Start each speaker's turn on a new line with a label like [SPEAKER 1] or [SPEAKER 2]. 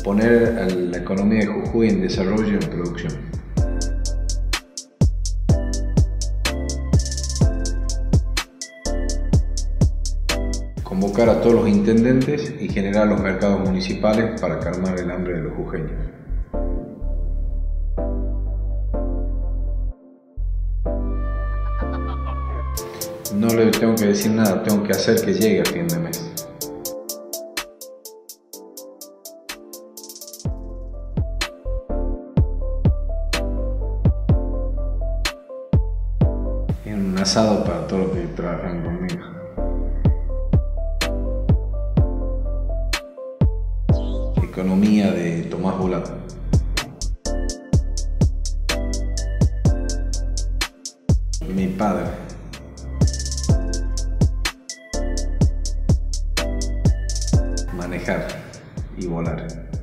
[SPEAKER 1] Poner a la economía de Jujuy en desarrollo y en producción. Convocar a todos los intendentes y generar los mercados municipales para calmar el hambre de los jujeños. No le tengo que decir nada, tengo que hacer que llegue a fin de mes. Y un asado para todos los que trabajan conmigo. Economía de Tomás Bulato. Mi padre. Manejar y volar.